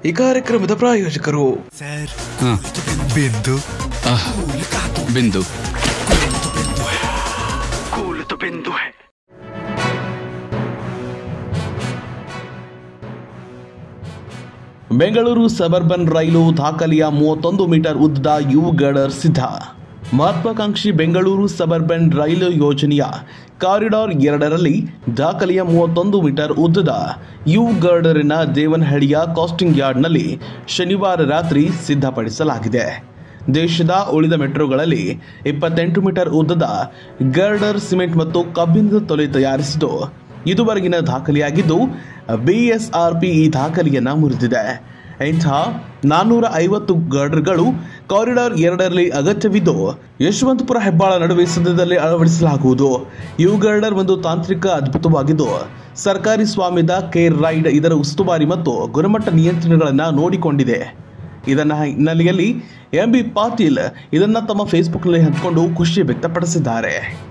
ಈ ಕಾರ್ಯಕ್ರಮದ ಪ್ರಾಯೋಜಕರು ಸರ್ ಬಿಂದು बिंदु कूल तो बिंदु है। ಬೆಂಗಳೂರು ಸಬರ್ಬನ್ ರೈಲು ದಾಖಲೆಯ 31 ಮೀಟರ್ ಉದ್ದದ ಯು ಗರ್ಡರ್ ಸಿದ್ಧ. ಮಹತ್ವಾಕಾಂಕ್ಷಿ ಬೆಂಗಳೂರು ಸಬರ್ಬನ್ ರೈಲು ಯೋಜನೆಯ ಕಾರಿಡಾರ್ 2ರಲ್ಲಿ ದಾಖಲೆಯ 31 ಮೀಟರ್ ಉದ್ದದ ಯು ಗರ್ಡರಿನ ದೇವನಹಳ್ಳಿಯ ಕಾಸ್ಟಿಂಗ್ ಯಾರ್ಡ್ನಲ್ಲಿ ಶನಿವಾರ ರಾತ್ರಿ ಸಿದ್ಧಪಡಿಸಲಾಗಿದೆ. ದೇಶದ ಉಳಿದ ಮೆಟ್ರೋಗಳಲ್ಲಿ 28 ಮೀಟರ್ ಉದ್ದದ ಗರ್ಡರ್ ಸಿಮೆಂಟ್ ಮತ್ತು ಕಬ್ಬಿಣದ ತೊಲೆ ತಯಾರಿಸಿದ್ದು ಇದುವರೆಗಿನ ದಾಖಲೆಯಾಗಿದ್ದು, ಬಿಎಸ್ಆರ್ಪಿ ಈ ದಾಖಲೆಯನ್ನು ಮುರಿದಿದೆ. ಇಂತಹ 450 ಗರ್ಡರ್ಗಳು ಕಾರಿಡಾರ್ 2ರಲ್ಲಿ ಅಗತ್ಯವಿದ್ದು, ಯಶವಂತಪುರ ಹೆಬ್ಬಾಳ ನಡುವೆ ಸದ್ಯದಲ್ಲೇ ಅಳವಡಿಸಲಾಗುವುದು. ಯು ಗರ್ಡರ್ ಒಂದು ತಾಂತ್ರಿಕ ಅದ್ಭುತವಾಗಿದ್ದು, ಸರ್ಕಾರಿ ಸ್ವಾಮ್ಯದ ಕೇರ್ ರೈಡ್ ಇದರ ಉಸ್ತುವಾರಿ ಮತ್ತು ಗುಣಮಟ್ಟ ನಿಯಂತ್ರಣಗಳನ್ನು ನೋಡಿಕೊಂಡಿದೆ. ಇದನ್ನ ಹಿನ್ನೆಲೆಯಲ್ಲಿ ಎಂಬಿ ಪಾಟೀಲ್ ಇದನ್ನ ತಮ್ಮ ಫೇಸ್ಬುಕ್ನಲ್ಲಿ ಹಂಚಿಕೊಂಡು ಖುಷಿ ವ್ಯಕ್ತಪಡಿಸಿದ್ದಾರೆ.